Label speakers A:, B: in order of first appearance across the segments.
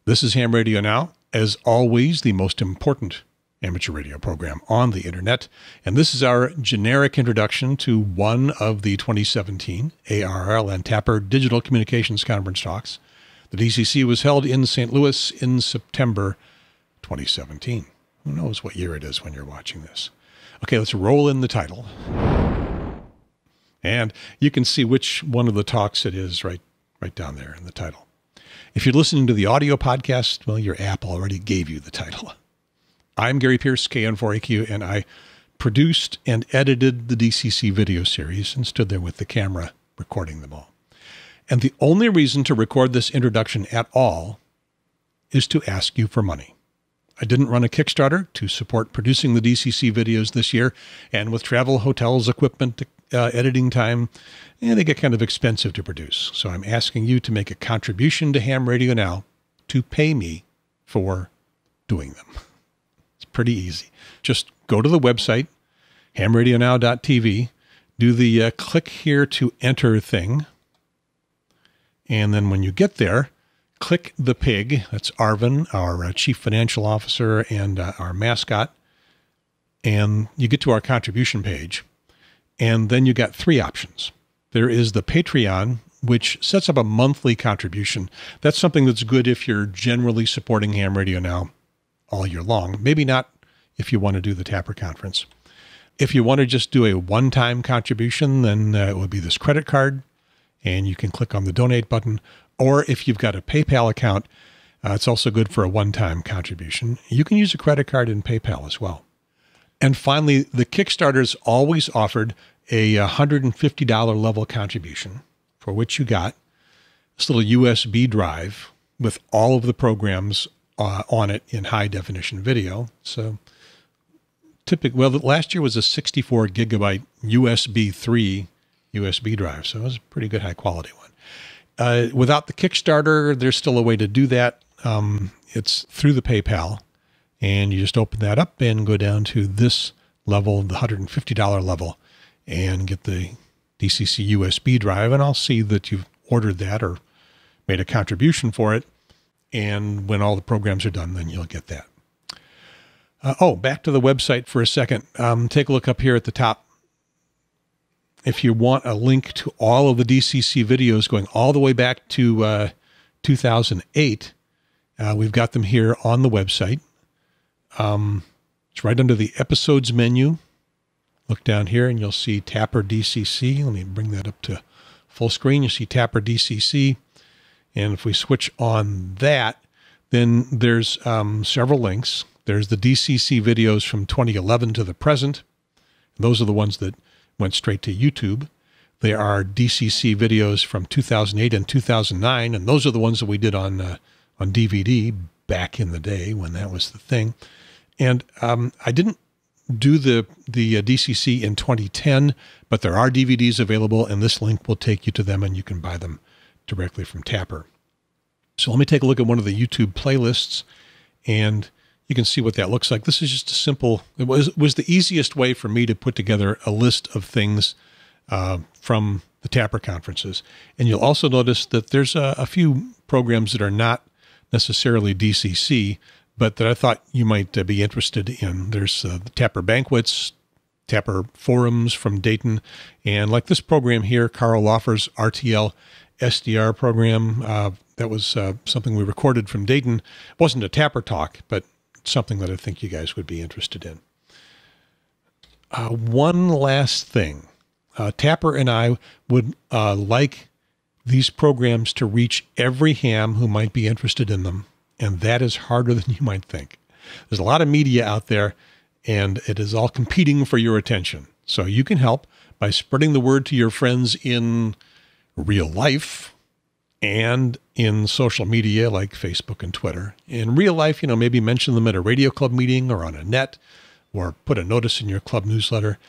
A: This is Ham Radio Now, as always, the most important amateur radio program on the internet. And this is our generic introduction to one of the 2017 ARRL and TAPR Digital Communications Conference talks. The DCC was held in St. Louis in September 2017. Who knows what year it is when you're watching this? Okay, let's roll in the title. And you can see which one of the talks it is right down there in the title. If you're listening to the audio podcast, well, your app already gave you the title. I'm Gary Pierce, KN4AQ, and I produced and edited the DCC video series and stood there with the camera recording them all. And the only reason to record this introduction at all is to ask you for money. I didn't run a Kickstarter to support producing the DCC videos this year, and with travel, hotels, equipment, editing time, they get kind of expensive to produce. So I'm asking you to make a contribution to Ham Radio Now to pay me for doing them. It's pretty easy. Just go to the website, hamradionow.tv, do the click here to enter thing, and then when you get there, click the pig. That's Arvin, our chief financial officer and our mascot, and you get to our contribution page. And then you got three options. There is the Patreon, which sets up a monthly contribution. That's something that's good if you're generally supporting Ham Radio Now all year long. Maybe not if you want to do the TAPR conference. If you want to just do a one-time contribution, then it would be this credit card, and you can click on the donate button. Or if you've got a PayPal account, it's also good for a one-time contribution. You can use a credit card in PayPal as well. And finally, the Kickstarter's always offered a $150 level contribution, for which you got this little USB drive with all of the programs on it in high definition video. So well, last year was a 64 gigabyte USB 3 USB drive. So it was a pretty good high quality one. Without the Kickstarter, there's still a way to do that. It's through the PayPal. And you just open that up and go down to this level, the $150 level, and get the DCC USB drive. And I'll see that you've ordered that or made a contribution for it. And when all the programs are done, then you'll get that. Back to the website for a second. Take a look up here at the top. If you want a link to all of the DCC videos going all the way back to 2008, we've got them here on the website. It's right under the episodes menu. Look down here and you'll see TAPR DCC. Let me bring that up to full screen. You see TAPR DCC. And if we switch on that, then there's several links. There's the DCC videos from 2011 to the present. Those are the ones that went straight to YouTube. There are DCC videos from 2008 and 2009. And those are the ones that we did on DVD back in the day when that was the thing. And I didn't do the DCC in 2010, but there are DVDs available, and this link will take you to them, and you can buy them directly from TAPR. So let me take a look at one of the YouTube playlists, and you can see what that looks like. This is just a simple, it was the easiest way for me to put together a list of things from the TAPR conferences. And you'll also notice that there's a few programs that are not necessarily DCC, but that I thought you might be interested in. There's the TAPR banquets, TAPR forums from Dayton, and like this program here, Carl Laufer's RTL SDR program. That was something we recorded from Dayton. It wasn't a TAPR talk, but something that I think you guys would be interested in. One last thing. TAPR and I would like these programs to reach every ham who might be interested in them. And that is harder than you might think. There's a lot of media out there, and it is all competing for your attention. So you can help by spreading the word to your friends in real life and in social media like Facebook and Twitter. In real life, maybe mention them at a radio club meeting or on a net, or put a notice in your club newsletter.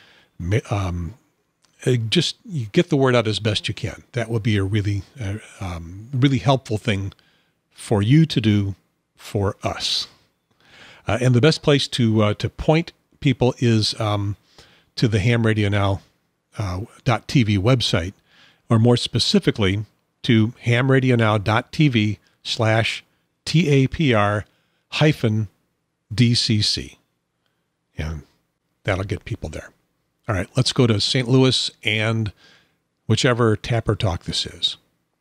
A: Just you get the word out as best you can. That would be a really helpful thing for you to do for us. And the best place to point people is to the hamradionow.tv website, or more specifically to hamradionow.tv/TAPR TAPR-DCC. And that'll get people there. All right, let's go to St. Louis and whichever TAPR talk this is.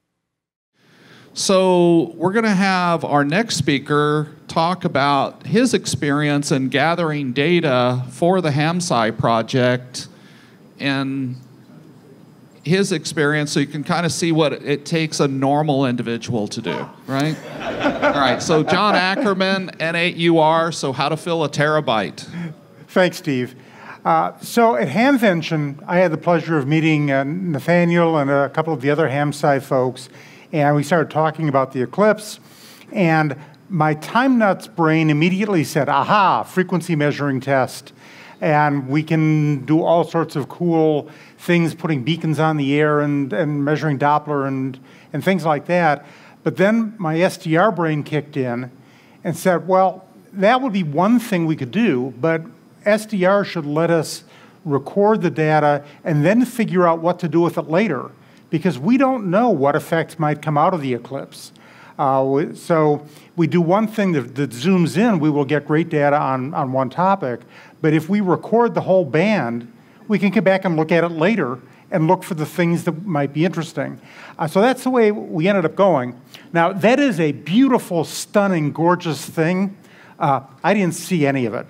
B: So we're going to have our next speaker talk about his experience in gathering data for the HamSCI project and his experience, so you can kind of see what it takes a normal individual to do, right? All right, so John Ackermann, N8UR, so how to fill a terabyte.
C: Thanks, Steve. So at HamVention, I had the pleasure of meeting Nathaniel and a couple of the other HamSCI folks, and we started talking about the Eclipse, and my time nuts brain immediately said, aha, frequency measuring test, and we can do all sorts of cool things, putting beacons on the air and measuring Doppler and things like that. But then my SDR brain kicked in and said, well, that would be one thing we could do, but SDR should let us record the data and then figure out what to do with it later, because we don't know what effects might come out of the Eclipse. So we do one thing that zooms in, we will get great data on one topic, but if we record the whole band, we can come back and look at it later and look for the things that might be interesting. So that's the way we ended up going. Now, that is a beautiful, stunning, gorgeous thing. I didn't see any of it.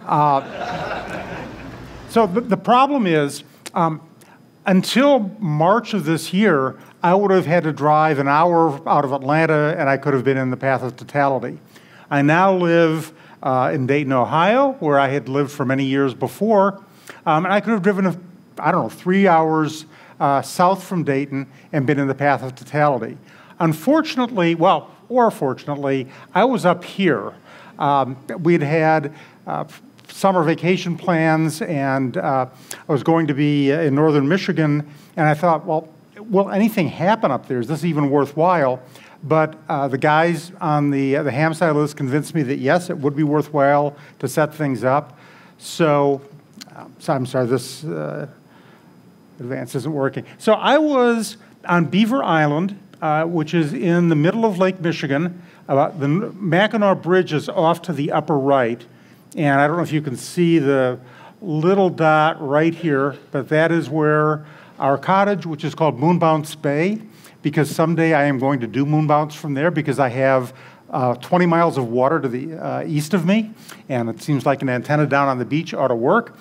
C: So the problem is, until March of this year, I would have had to drive an hour out of Atlanta, and I could have been in the path of totality. I now live in Dayton, Ohio, where I had lived for many years before, and I could have driven, I don't know, 3 hours south from Dayton and been in the path of totality. Unfortunately, well, or fortunately, I was up here. We'd had summer vacation plans, and I was going to be in northern Michigan, and I thought, well, will anything happen up there? Is this even worthwhile? But the guys on the HamSCI list convinced me that yes, it would be worthwhile to set things up. So I'm sorry, this advance isn't working. So I was on Beaver Island, which is in the middle of Lake Michigan. The Mackinac Bridge is off to the upper right. And I don't know if you can see the little dot right here, but that is where our cottage, which is called Moonbounce Bay, because someday I am going to do moonbounce from there, because I have 20 miles of water to the east of me, and it seems like an antenna down on the beach ought to work.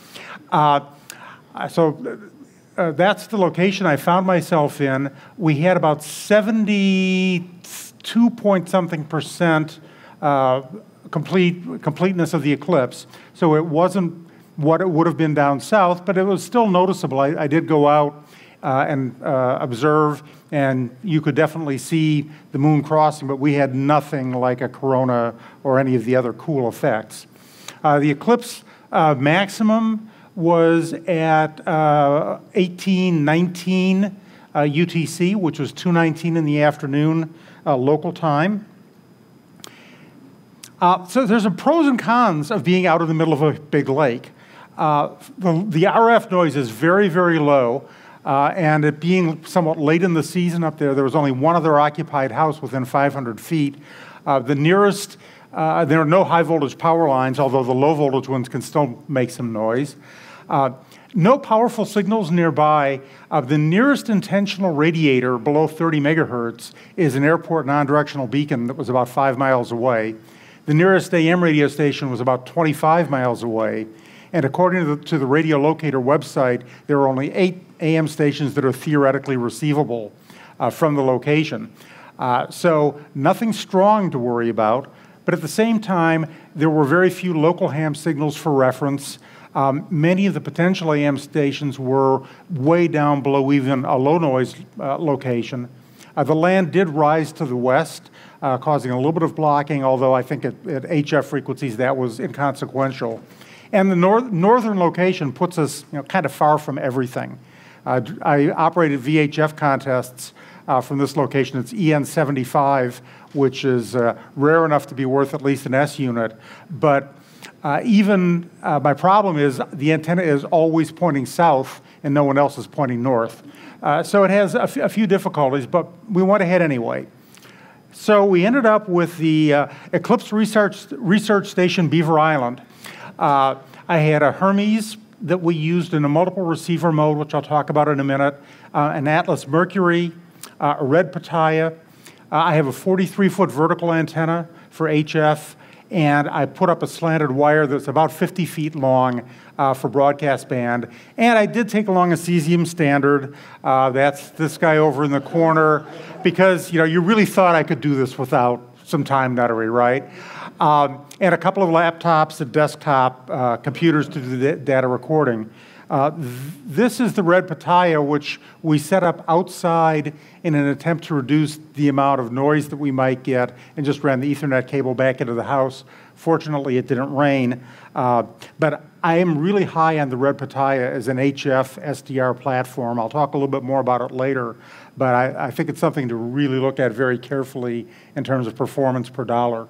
C: So that's the location I found myself in. We had about 72-point-something% completeness of the Eclipse. So it wasn't what it would have been down south, but it was still noticeable. I did go out and observe, and you could definitely see the moon crossing, but we had nothing like a corona or any of the other cool effects. The Eclipse maximum was at 1819 UTC, which was 2:19 in the afternoon local time. So there's a pros and cons of being out in the middle of a big lake. The RF noise is very, very low, and it being somewhat late in the season up there, there was only one other occupied house within 500 feet. The nearest, there are no high voltage power lines, although the low voltage ones can still make some noise. No powerful signals nearby. The nearest intentional radiator below 30 megahertz is an airport non-directional beacon that was about 5 miles away. The nearest AM radio station was about 25 miles away. And according to the radio locator website, there are only 8 AM stations that are theoretically receivable from the location. So nothing strong to worry about. But at the same time, there were very few local ham signals for reference. Many of the potential AM stations were way down below even a low noise location. The land did rise to the west, causing a little bit of blocking, although I think at HF frequencies that was inconsequential. And the northern location puts us kind of far from everything. I operated VHF contests from this location. It's EN75, which is rare enough to be worth at least an S unit. But my problem is the antenna is always pointing south and no one else is pointing north. So it has a few difficulties, but we went ahead anyway. So we ended up with the Eclipse Research Station Beaver Island. I had a Hermes that we used in a multiple receiver mode, which I'll talk about in a minute, an Atlas Mercury, a red Pitaya. I have a 43-foot vertical antenna for HF, and I put up a slanted wire that's about 50 feet long for broadcast band. And I did take along a cesium standard. That's this guy over in the corner, because you really thought I could do this without some time nuttery, right? And a couple of laptops and desktop computers to do the data recording. This is the red Pitaya, which we set up outside in an attempt to reduce the amount of noise that we might get, and just ran the Ethernet cable back into the house. Fortunately, it didn't rain. But I am really high on the red Pitaya as an HF SDR platform. I'll talk a little bit more about it later, but I think it's something to really look at very carefully in terms of performance per dollar.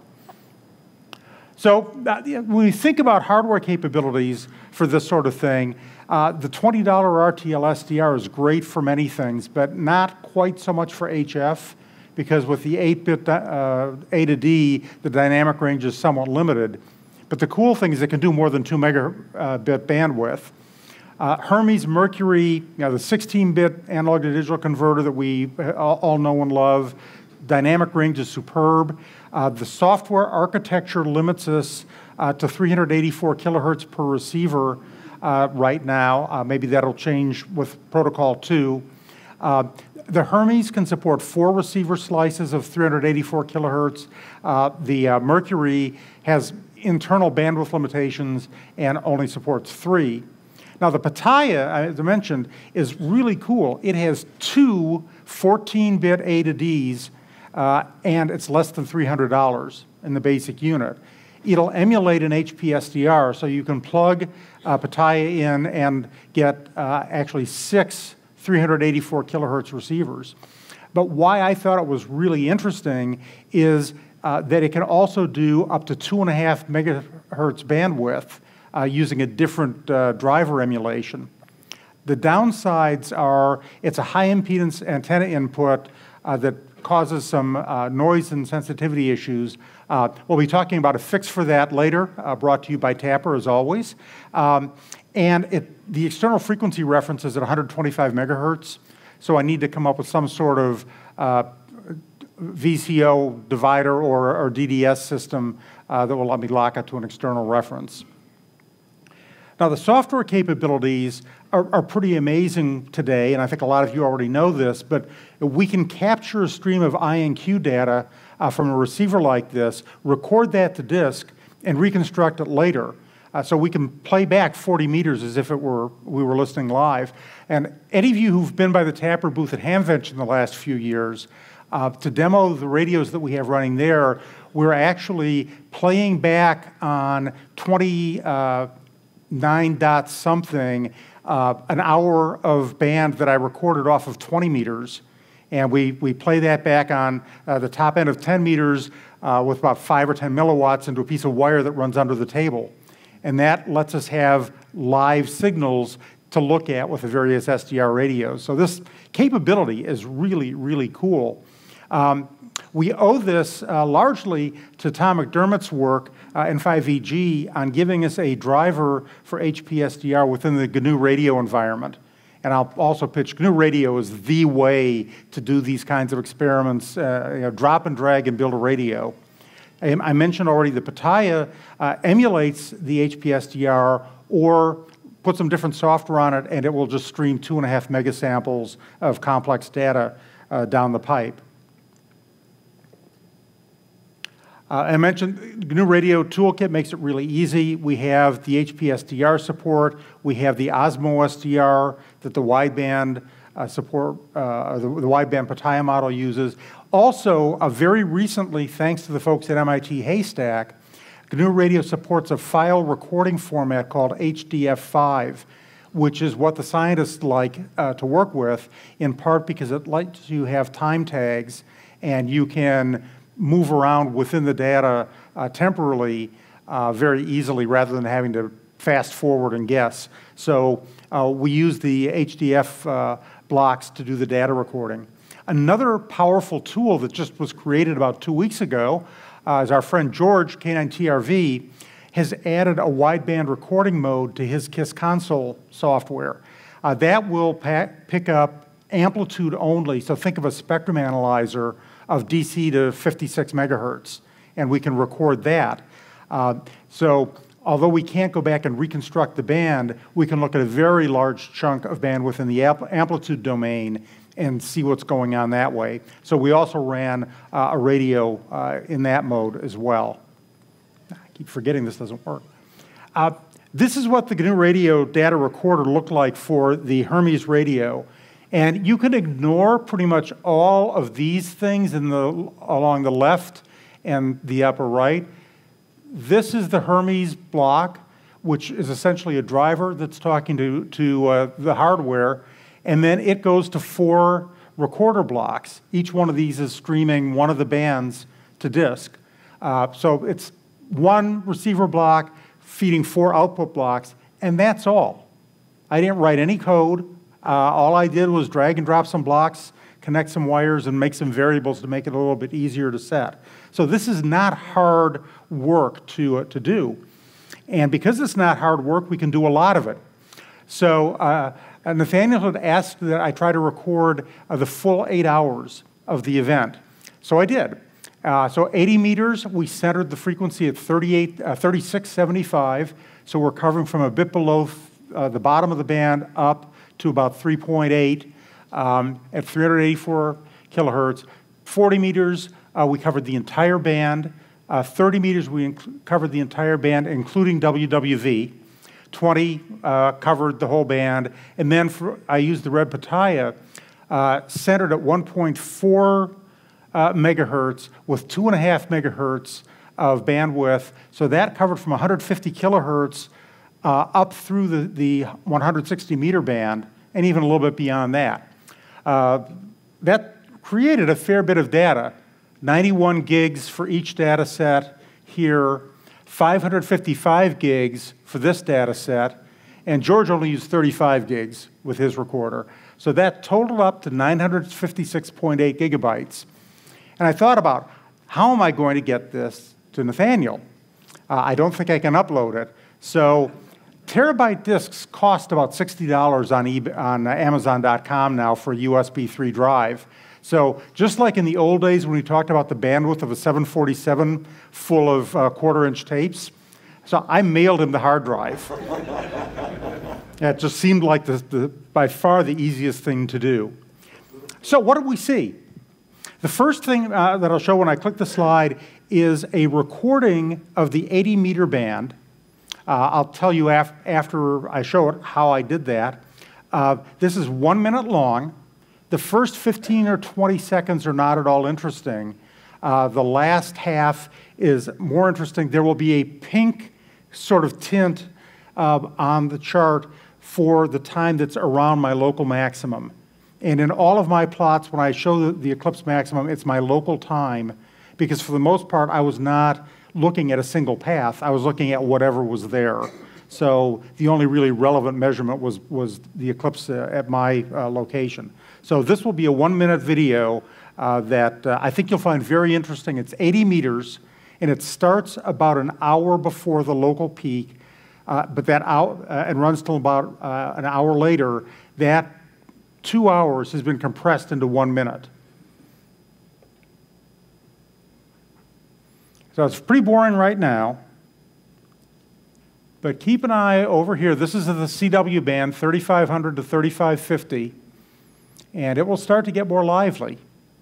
C: So when we think about hardware capabilities for this sort of thing, the $20 RTL SDR is great for many things, but not quite so much for HF, because with the 8-bit A to D, the dynamic range is somewhat limited. But the cool thing is it can do more than 2 megabit bandwidth. Hermes Mercury, the 16-bit analog to digital converter that we all know and love, dynamic range is superb. The software architecture limits us to 384 kilohertz per receiver right now. Maybe that'll change with Protocol 2. The Hermes can support 4 receiver slices of 384 kilohertz. The Mercury has internal bandwidth limitations and only supports 3. Now the Pitaya, as I mentioned, is really cool. It has 2 14-bit A to Ds, and it's less than $300 in the basic unit. It'll emulate an HPSDR, so you can plug Pitaya in and get actually 6 384 kilohertz receivers. But why I thought it was really interesting is that it can also do up to 2.5 megahertz bandwidth using a different driver emulation. The downsides are it's a high impedance antenna input that causes some noise and sensitivity issues. We'll be talking about a fix for that later, brought to you by TAPR as always. And the external frequency reference is at 125 megahertz, so I need to come up with some sort of VCO divider or DDS system that will let me lock it to an external reference. Now the software capabilities are pretty amazing today, and I think a lot of you already know this, but we can capture a stream of INQ data from a receiver like this, record that to disk, and reconstruct it later. So we can play back 40 meters as if we were listening live. And any of you who've been by the TAPR booth at HamVenture in the last few years, to demo the radios that we have running there, we're actually playing back on 29 dot something, an hour of band that I recorded off of 20 meters. And we play that back on the top end of 10 meters with about 5 or 10 milliwatts into a piece of wire that runs under the table. And that lets us have live signals to look at with the various SDR radios. So this capability is really, really cool. We owe this largely to Tom McDermott's work in 5VG on giving us a driver for HPSDR within the GNU radio environment. And I'll also pitch GNU radio is the way to do these kinds of experiments, drop and drag and build a radio. I mentioned already the Pitaya emulates the HPSDR or put some different software on it, and it will just stream 2.5 megasamples of complex data down the pipe. I mentioned GNU Radio Toolkit makes it really easy. We have the HPSDR support. We have the Osmo SDR that the wideband support, the wideband Pitaya model uses. Also, very recently, thanks to the folks at MIT Haystack, GNU Radio supports a file recording format called HDF5, which is what the scientists like to work with, in part because it lets you have time tags and you can move around within the data temporally very easily rather than having to fast forward and guess. So we use the HDF blocks to do the data recording. Another powerful tool that just was created about 2 weeks ago is our friend George, K9TRV, has added a wideband recording mode to his KISS console software. That will pick up amplitude only, so think of a spectrum analyzer of DC to 56 megahertz, and we can record that. So although we can't go back and reconstruct the band, we can look at a very large chunk of bandwidth in the amplitude domain and see what's going on that way. So we also ran a radio in that mode as well. I keep forgetting this doesn't work. This is what the GNU Radio data recorder looked like for the Hermes radio. And you can ignore pretty much all of these things along the left and the upper right. This is the Hermes block, which is essentially a driver that's talking to the hardware. And then it goes to 4 recorder blocks. Each one of these is streaming one of the bands to disk. So it's 1 receiver block feeding 4 output blocks, and that's all. I didn't write any code. All I did was drag and drop some blocks, connect some wires, and make some variables to make it a little bit easier to set. So this is not hard work to do. And because it's not hard work, we can do a lot of it. So Nathaniel had asked that I try to record the full 8 hours of the event. So I did. So 80 meters, we centered the frequency at 3675. So we're covering from a bit below the bottom of the band up to about 3.8 at 384 kilohertz. 40 meters, we covered the entire band. 30 meters, we covered the entire band, including WWV. 20 covered the whole band. And then I used the red pitaya, centered at 1.4 megahertz with 2.5 megahertz of bandwidth. So that covered from 150 kilohertz up through the 160 meter band and even a little bit beyond that. That created a fair bit of data. 91 gigs for each data set here, 555 gigs for this data set, and George only used 35 gigs with his recorder. So that totaled up to 956.8 gigabytes. And I thought about, how am I going to get this to Nathaniel? I don't think I can upload it. So terabyte disks cost about $60 on Amazon.com now for a USB 3 drive. So just like in the old days when we talked about the bandwidth of a 747 full of quarter-inch tapes, so I mailed him the hard drive. It just seemed like by far the easiest thing to do. So what did we see? The first thing that I'll show when I click the slide is a recording of the 80 meter band. I'll tell you after I show it how I did that. This is 1 minute long. The first 15 or 20 seconds are not at all interesting. The last half is more interesting. There will be a pink sort of tint on the chart for the time that's around my local maximum. And in all of my plots, when I show the Eclipse maximum, it's my local time, because for the most part, I was not looking at a single path. I was looking at whatever was there. So the only really relevant measurement was the Eclipse at my location. So this will be a 1 minute video that I think you'll find very interesting. It's 80 meters, and it starts about an hour before the local peak, but that hour, and runs till about an hour later. That 2 hours has been compressed into 1 minute. So it's pretty boring right now. But keep an eye over here. This is the CW band, 3500 to 3550. And it will start to get more lively.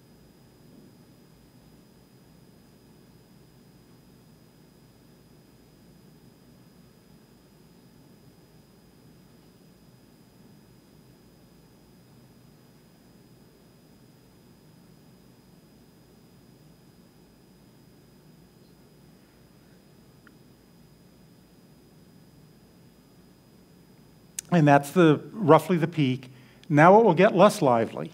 C: And that's roughly the peak. Now it will get less lively.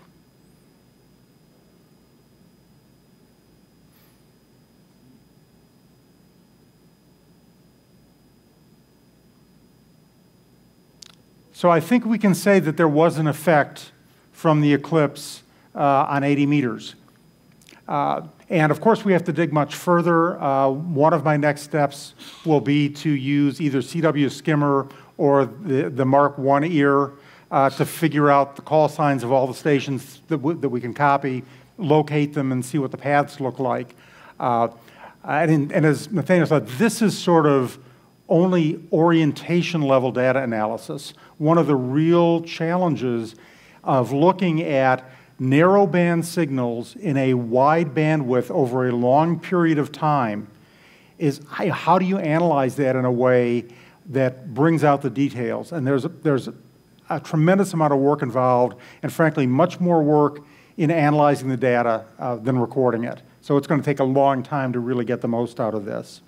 C: So I think we can say that there was an effect from the Eclipse on 80 meters. And of course, we have to dig much further. One of my next steps will be to use either CW skimmer or the Mark I ear to figure out the call signs of all the stations that we can copy, locate them, and see what the paths look like. And as Nathaniel said, this is sort of only orientation level data analysis. One of the real challenges of looking at narrowband signals in a wide bandwidth over a long period of time is how do you analyze that in a way that brings out the details? And there's a tremendous amount of work involved, and frankly, much more work in analyzing the data than recording it. So it's going to take a long time to really get the most out of this.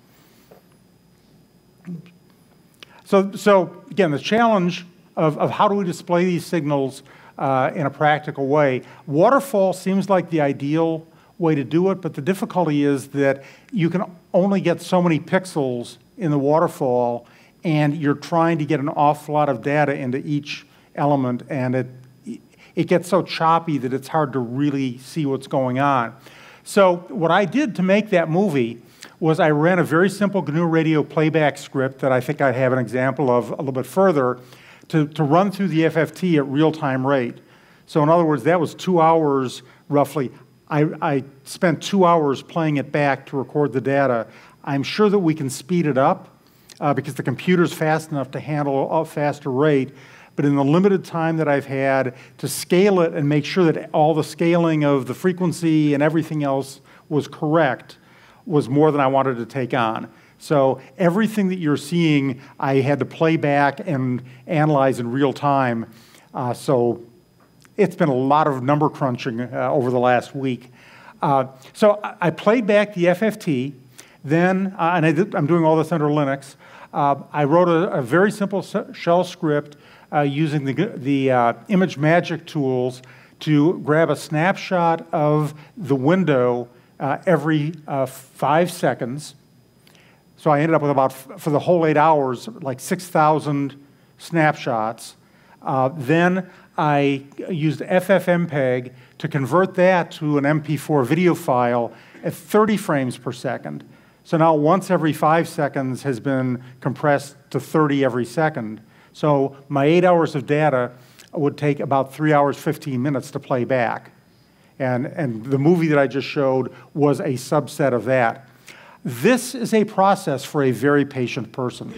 C: So again, the challenge of how do we display these signals in a practical way. Waterfall seems like the ideal way to do it, but the difficulty is that you can only get so many pixels in the waterfall, and you're trying to get an awful lot of data into each element, and it gets so choppy that it's hard to really see what's going on. So what I did to make that movie was I ran a very simple GNU radio playback script that I think I have an example of a little bit further, to run through the FFT at real-time rate. So in other words, that was 2 hours roughly. I spent 2 hours playing it back to record the data. I'm sure that we can speed it up because the computer's fast enough to handle a faster rate. But in the limited time that I've had to scale it and make sure that all the scaling of the frequency and everything else was correct was more than I wanted to take on. So everything that you're seeing, I had to play back and analyze in real time. So it's been a lot of number crunching over the last week. So I played back the FFT, then, and I'm doing all this under Linux. I wrote a very simple shell script using the ImageMagick tools to grab a snapshot of the window every 5 seconds. So I ended up with about, for the whole 8 hours, like 6,000 snapshots. Then I used FFmpeg to convert that to an MP4 video file at 30 frames per second. So now once every 5 seconds has been compressed to 30 every second. So my 8 hours of data would take about 3 hours, 15 minutes to play back. And the movie that I just showed was a subset of that. This is a process for a very patient person.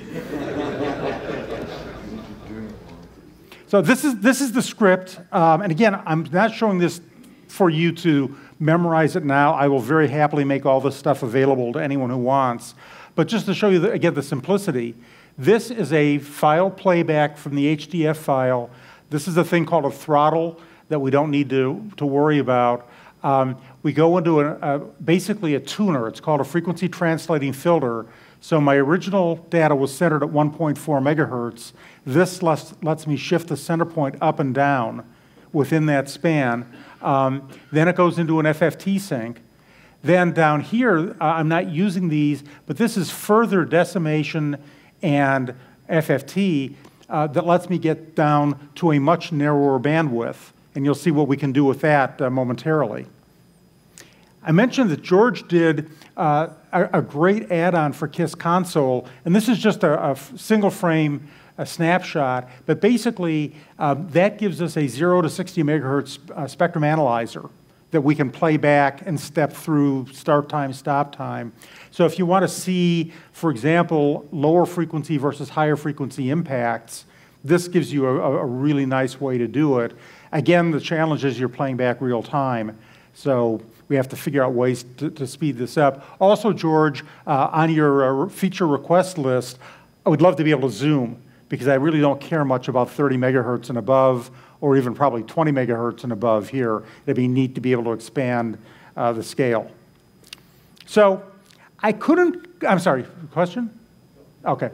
C: So this is the script. And again, I'm not showing this for you to memorize it now. I will very happily make all this stuff available to anyone who wants. But just to show you, again, the simplicity, this is a file playback from the HDF file. This is a thing called a throttle that we don't need to worry about. We go into basically a tuner. It's called a frequency translating filter. So my original data was centered at 1.4 megahertz. This lets me shift the center point up and down within that span. Then it goes into an FFT sync. Then down here, I'm not using these, but this is further decimation and FFT that lets me get down to a much narrower bandwidth. And you'll see what we can do with that momentarily. I mentioned that George did a great add-on for KISS Console, and this is just a single frame snapshot, but basically that gives us a 0 to 60 megahertz spectrum analyzer that we can play back and step through start time, stop time. So if you want to see, for example, lower frequency versus higher frequency impacts, this gives you a really nice way to do it. Again, the challenge is you're playing back real time, so we have to figure out ways to speed this up. Also, George, on your feature request list, I would love to be able to zoom, because I really don't care much about 30 megahertz and above, or even probably 20 megahertz and above here. It'd be neat to be able to expand the scale. So I couldn't, I'm sorry, question? Okay.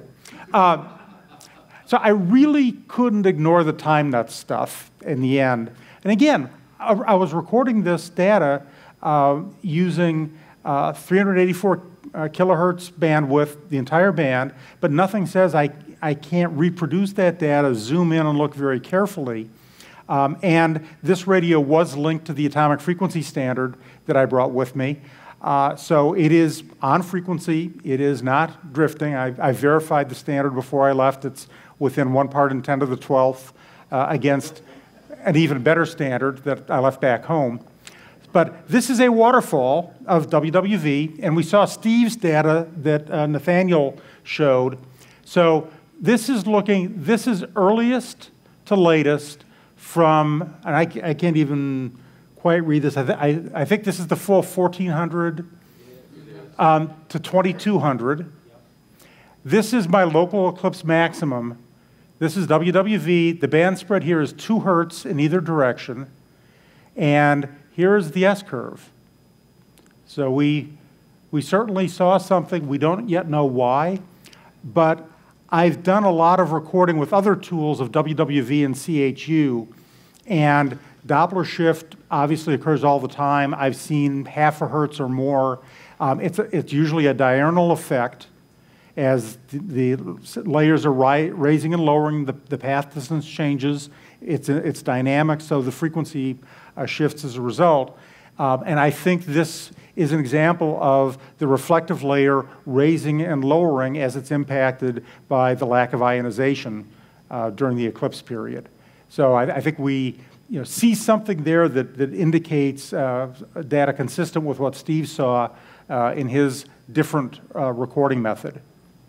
C: So I really couldn't ignore the time nut stuff in the end. And again, I was recording this data using 384 kilohertz bandwidth, the entire band, but nothing says I can't reproduce that data, zoom in and look very carefully. And this radio was linked to the atomic frequency standard that I brought with me. So it is on frequency. It is not drifting. I verified the standard before I left. It's within 1 part in 10 to the 12th against an even better standard that I left back home. But this is a waterfall of WWV, and we saw Steve's data that Nathaniel showed. So this is earliest to latest from, and I can't even quite read this. I think this is the full 1400 to 2200. This is my local eclipse maximum. This is WWV. The band spread here is 2 hertz in either direction. And here's the S-curve. So we certainly saw something. We don't yet know why. But I've done a lot of recording with other tools of WWV and CHU. And Doppler shift obviously occurs all the time. I've seen half a hertz or more. It's usually a diurnal effect. As the layers are raising and lowering, the path distance changes. It's dynamic, so the frequency shifts as a result. And I think this is an example of the reflective layer raising and lowering as it's impacted by the lack of ionization during the eclipse period. So I think we see something there that indicates data consistent with what Steve saw in his different recording method.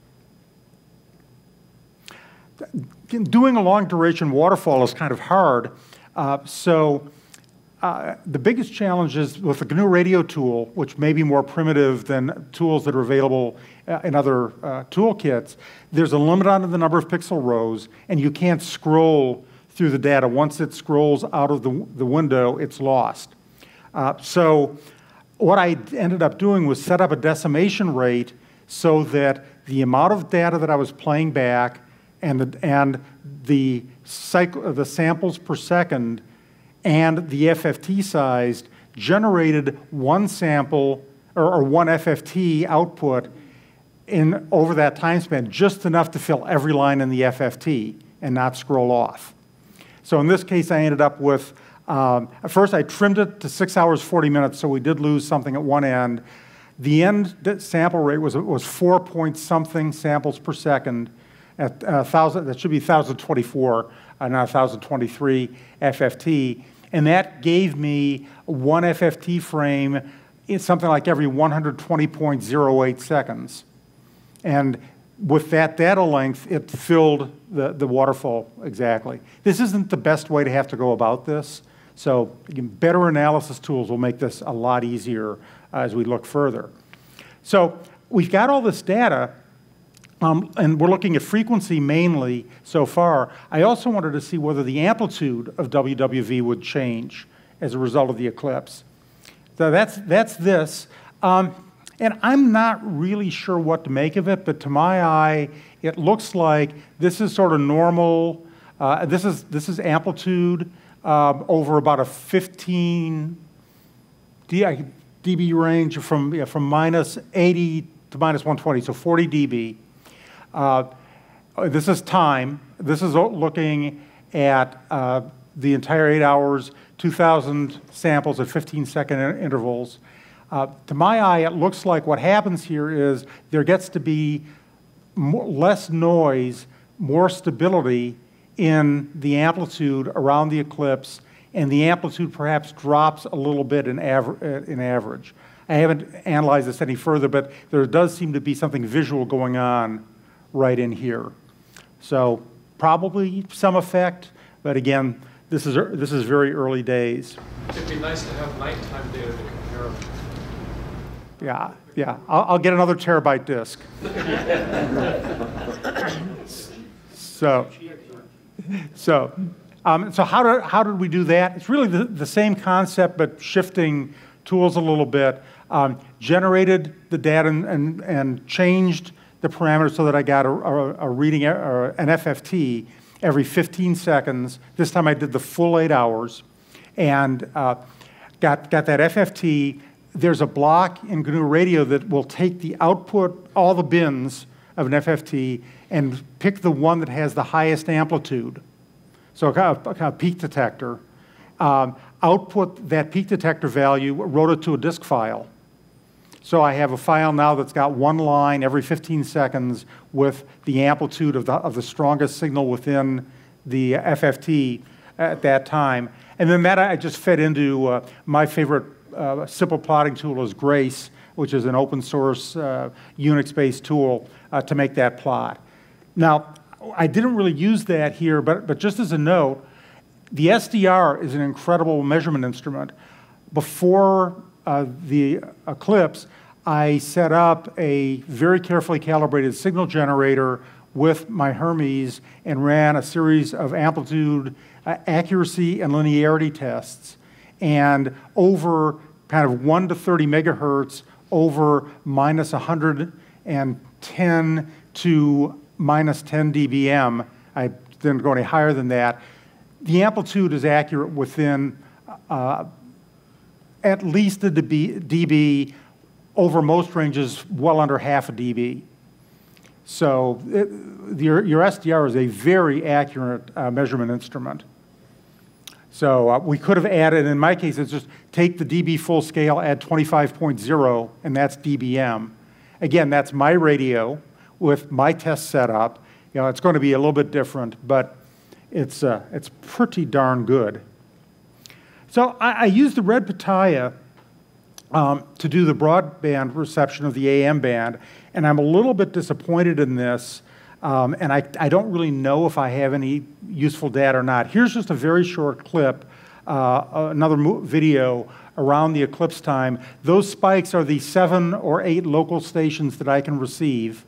C: Doing a long duration waterfall is kind of hard. The biggest challenge is with the GNU radio tool, which may be more primitive than tools that are available in other toolkits. There's a limit on the number of pixel rows, and you can't scroll through the data. Once it scrolls out of the window, it's lost. So what I ended up doing was set up a decimation rate so that the amount of data that I was playing back and the samples per second and the FFT size generated one sample or one FFT output over that time span, just enough to fill every line in the FFT and not scroll off. So in this case, I ended up with, at first I trimmed it to 6 hours, 40 minutes, so we did lose something at one end. The end sample rate was 4 point something samples per second at 1,000, that should be 1,024, not 1,023 FFT. And that gave me one FFT frame, it's something like every 120.08 seconds. And with that data length, it filled the waterfall exactly. This isn't the best way to have to go about this. So again, better analysis tools will make this a lot easier as we look further. So we've got all this data, and we're looking at frequency mainly so far. I also wanted to see whether the amplitude of WWV would change as a result of the eclipse. So that's this. And I'm not really sure what to make of it, but to my eye, it looks like this is sort of normal. This is amplitude over about a 15 dB range from minus 80 to minus 120, so 40 dB. This is time. This is looking at the entire 8 hours, 2,000 samples at 15-second intervals. To my eye, it looks like what happens here is there gets to be less noise, more stability in the amplitude around the eclipse, and the amplitude perhaps drops a little bit in average. I haven't analyzed this any further, but there does seem to be something visual going on right in here. So probably some effect, but again, this is very early days.
D: It'd be nice to have nighttime data to compare.
C: Yeah. I'll get another terabyte disk. So how did we do that? It's really the same concept, but shifting tools a little bit. Generated the data and changed the parameters so that I got a reading, or an FFT every 15 seconds. This time I did the full 8 hours, and got that FFT. There's a block in GNU Radio that will take the output, all the bins of an FFT, and pick the one that has the highest amplitude. so kind of peak detector. Output that peak detector value, wrote it to a disk file. So I have a file now that's got one line every 15 seconds with the amplitude of the strongest signal within the FFT at that time. And then that I just fed into my favorite simple plotting tool is Grace, which is an open source Unix-based tool to make that plot. Now, I didn't really use that here, but just as a note, the SDR is an incredible measurement instrument. Before the Eclipse, I set up a very carefully calibrated signal generator with my Hermes and ran a series of amplitude, accuracy, and linearity tests. And over kind of 1 to 30 megahertz, over minus 110 to minus 10 dBm, I didn't go any higher than that, the amplitude is accurate within at least a dB, over most ranges well under half a dB. So your SDR is a very accurate measurement instrument. So we could have added, in my case, it's just take the dB full scale, add 25.0, and that's dBm. Again, that's my radio with my test setup. You know, it's going to be a little bit different, but it's pretty darn good. So I used the red pitaya to do the broadband reception of the AM band, and I'm a little bit disappointed in this, and I don't really know if I have any useful data or not. Here's just a very short clip, another video around the Eclipse time. Those spikes are the 7 or 8 local stations that I can receive.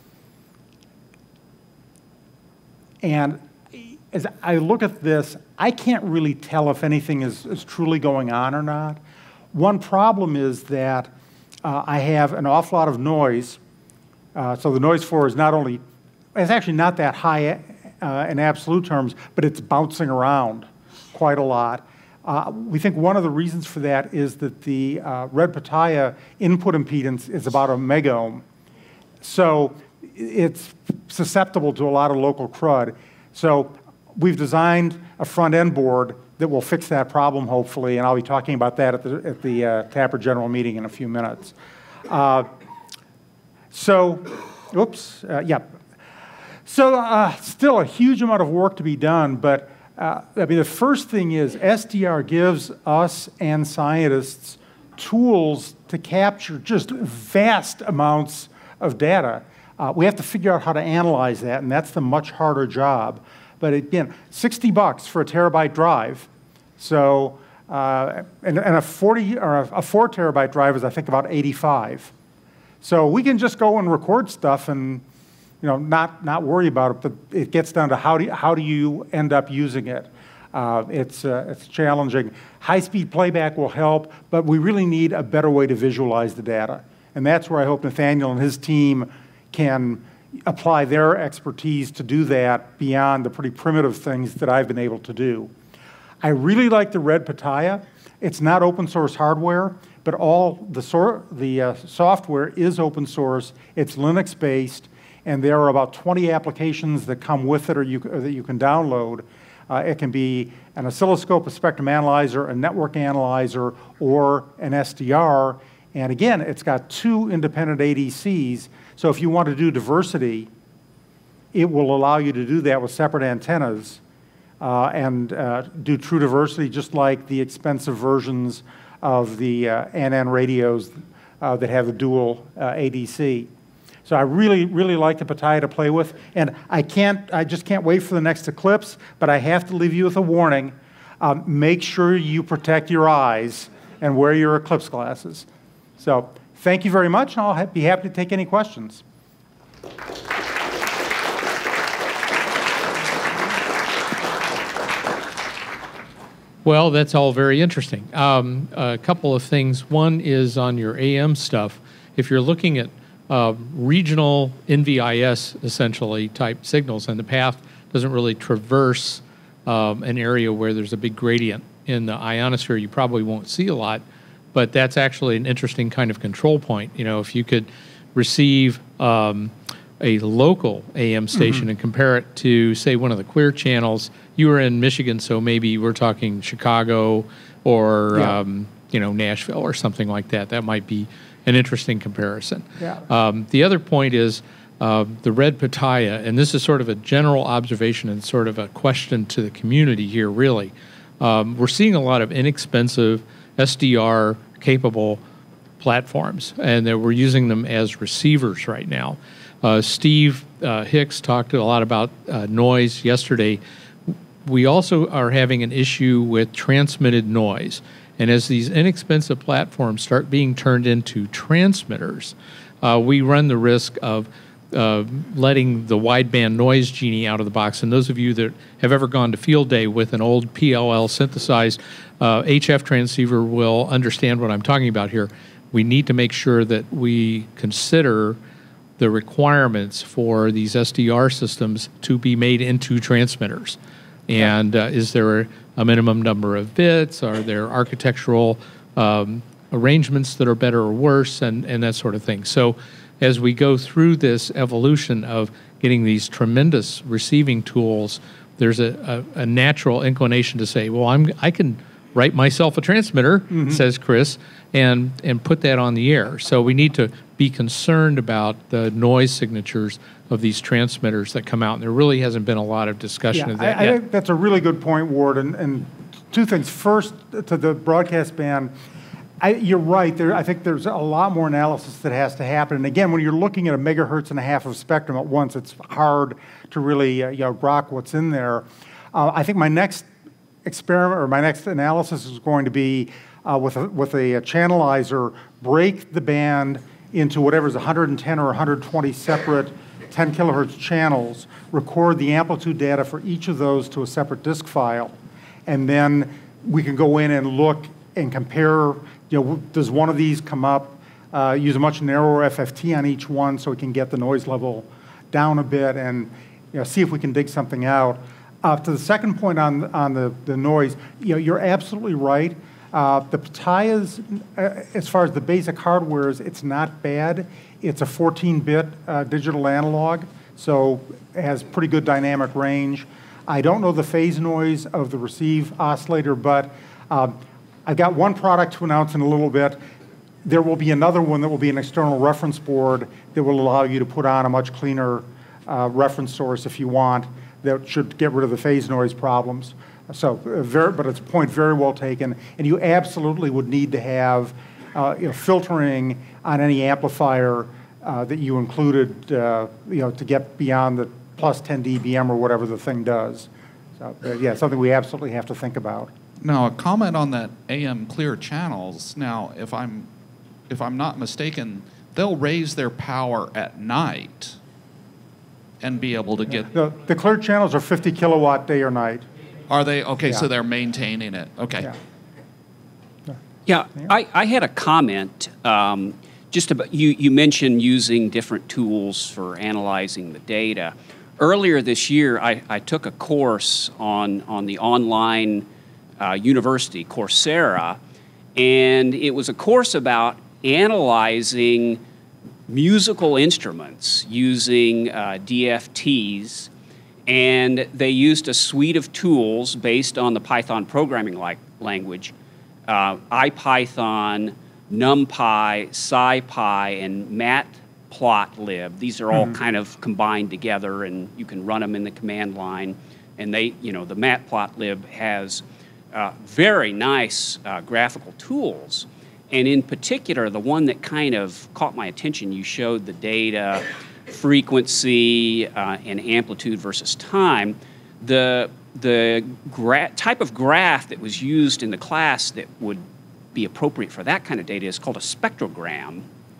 C: And as I look at this, I can't really tell if anything is truly going on or not. One problem is that I have an awful lot of noise. So the noise floor is it's actually not that high in absolute terms, but it's bouncing around quite a lot. We think one of the reasons for that is that the red pitaya input impedance is about a megohm. So it's susceptible to a lot of local crud. So we've designed a front-end board that will fix that problem, hopefully, and I'll be talking about that at the TAPR general meeting in a few minutes. So still a huge amount of work to be done, but I mean, the first thing is SDR gives us and scientists tools to capture just vast amounts of data. We have to figure out how to analyze that, and that's the much harder job. But again, $60 for a terabyte drive. So, and a 4 terabyte drive is, I think, about 85. So we can just go and record stuff and, you know, not worry about it. But it gets down to how do you end up using it. It's challenging. High-speed playback will help, but we really need a better way to visualize the data. And that's where I hope Nathaniel and his team can apply their expertise to do that beyond the pretty primitive things that I've been able to do. I really like the red pitaya. It's not open source hardware, but all the software is open source. It's Linux based, and there are about 20 applications that come with it or that you can download. It can be an oscilloscope, a spectrum analyzer, a network analyzer, or an SDR. And again, it's got 2 independent ADCs. So if you want to do diversity, it will allow you to do that with separate antennas and do true diversity, just like the expensive versions of the NN radios that have a dual ADC. So I really, really like the pitaya to play with. And I just can't wait for the next Eclipse, but I have to leave you with a warning. Make sure you protect your eyes and wear your Eclipse glasses. So thank you very much, and I'll be happy to take any questions.
E: Well, that's all very interesting. A couple of things. One is on your AM stuff. If you're looking at regional NVIS, essentially, type signals, and the path doesn't really traverse an area where there's a big gradient in the ionosphere, you probably won't see a lot. But that's actually an interesting kind of control point. You know, if you could receive a local AM station and compare it to, say, one of the clear channels. You were in Michigan, so maybe we're talking Chicago or Nashville or something like that. That might be an interesting comparison.
C: Yeah.
E: The other point is the red pitaya, and this is sort of a general observation and sort of a question to the community here, really. We're seeing a lot of inexpensive SDR-capable platforms, and that we're using them as receivers right now. Steve Hicks talked a lot about noise yesterday. We also are having an issue with transmitted noise. And as these inexpensive platforms start being turned into transmitters, we run the risk of letting the wideband noise genie out of the box. And those of you that have ever gone to field day with an old PLL synthesized HF transceiver will understand what I'm talking about here. We need to make sure that we consider the requirements for these SDR systems to be made into transmitters. And is there a minimum number of bits? Are there architectural arrangements that are better or worse, and that sort of thing? So as we go through this evolution of getting these tremendous receiving tools, there's a natural inclination to say, well, I can write myself a transmitter, says Chris, and put that on the air. So we need to be concerned about the noise signatures of these transmitters that come out. And there really hasn't been a lot of discussion of that yet.
C: I think that's a really good point, Ward. And two things. First, to the broadcast band, you're right. I think there's a lot more analysis that has to happen. And again, when you're looking at 1.5 megahertz of spectrum at once, it's hard to really rock what's in there. I think my next experiment or my next analysis is going to be with a channelizer, break the band into whatever's 110 or 120 separate 10 kilohertz channels, record the amplitude data for each of those to a separate disk file, and then we can go in and look and compare, does one of these come up, use a much narrower FFT on each one so we can get the noise level down a bit and see if we can dig something out. To the second point on the noise, you're absolutely right. The pitayas, as far as the basic hardware is, it's not bad. It's a 14-bit digital analog, so it has pretty good dynamic range. I don't know the phase noise of the receive oscillator, but I've got one product to announce in a little bit. There will be another one that will be an external reference board that will allow you to put on a much cleaner reference source if you want. That should get rid of the phase noise problems. So, but it's a point very well taken, and you absolutely would need to have filtering on any amplifier that you included, to get beyond the plus 10 dBm or whatever the thing does. So, yeah, something we absolutely have to think about.
B: Now, a comment on that AM clear channels. Now, if I'm not mistaken, they'll raise their power at night and be able to get...
C: The clear channels are 50 kilowatt day or night.
B: Are they? Okay, so they're maintaining it. Okay.
F: Yeah, I had a comment just about, you mentioned using different tools for analyzing the data. Earlier this year, I took a course on the online university, Coursera, and it was a course about analyzing musical instruments using DFTs, and they used a suite of tools based on the Python programming language, IPython, NumPy, SciPy, and Matplotlib. These are all kind of combined together, and you can run them in the command line. And the Matplotlib has very nice graphical tools. And in particular, the one that kind of caught my attention, you showed the data, frequency, and amplitude versus time. The type of graph that was used in the class that would be appropriate for that kind of data is called a spectrogram.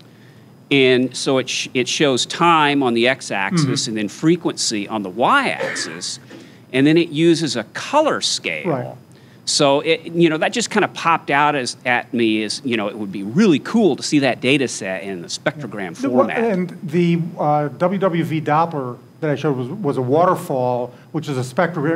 F: And so it shows time on the x-axis and then frequency on the y-axis, and then it uses a color scale.
C: Right.
F: So that just kind of popped out at me as it would be really cool to see that data set in the spectrogram format.
C: And the WWV Doppler that I showed was a waterfall, which is a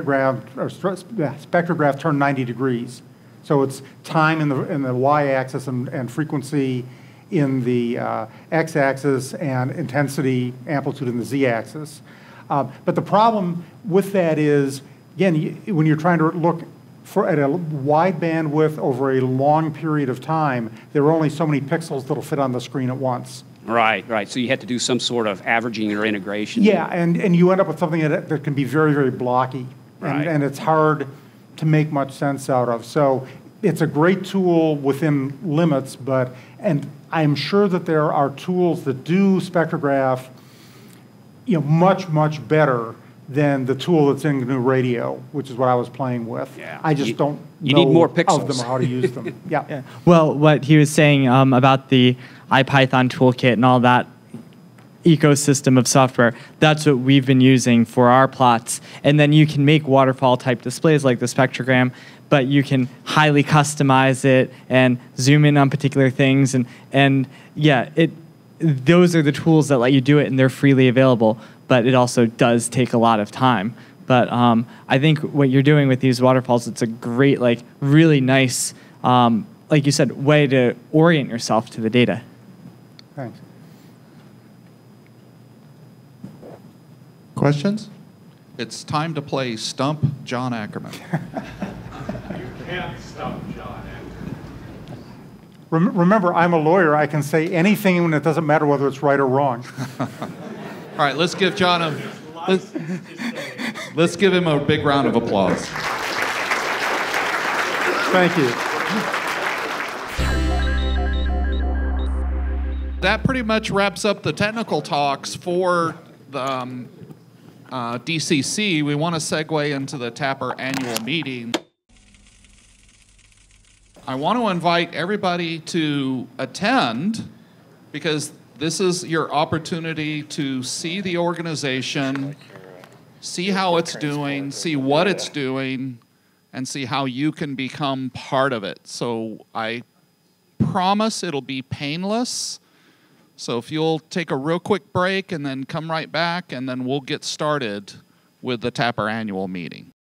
C: spectrograph turned 90 degrees. So it's time in the y-axis and frequency in the x-axis and intensity amplitude in the z-axis. But the problem with that is, again, when you're trying to look at a wide bandwidth over a long period of time, there are only so many pixels that'll fit on the screen at once.
F: Right, right. So you have to do some sort of averaging or integration.
C: Yeah, and you end up with something that can be very, very blocky.
F: Right.
C: And it's hard to make much sense out of. So it's a great tool within limits, and I'm sure that there are tools that do spectrograph much, much better than the tool that's in GNU Radio, which is what I was playing with.
F: Yeah.
C: I just don't
F: you
C: know
F: need more
C: of
F: pixels.
C: them or how to use them. Yeah.
G: Well, what he was saying about the IPython toolkit and all that ecosystem of software, that's what we've been using for our plots. And then you can make waterfall type displays like the spectrogram, but you can highly customize it and zoom in on particular things. And yeah, those are the tools that let you do it, and they're freely available, but it also does take a lot of time. But I think what you're doing with these waterfalls, it's a great, really nice, like you said, way to orient yourself to the data.
C: Thanks.
B: Questions? It's time to play Stump John Ackermann.
D: You can't stump John Ackermann.
C: Remember, I'm a lawyer. I can say anything, and it doesn't matter whether it's right or wrong.
B: All right, let's give John let's give him a big round of applause.
C: Thank you.
B: That pretty much wraps up the technical talks for the DCC. We want to segue into the TAPR annual meeting. I want to invite everybody to attend, because this is your opportunity to see the organization, see how it's doing, see what it's doing, and see how you can become part of it. So I promise it'll be painless. So if you'll take a real quick break and then come right back, and then we'll get started with the TAPR annual meeting.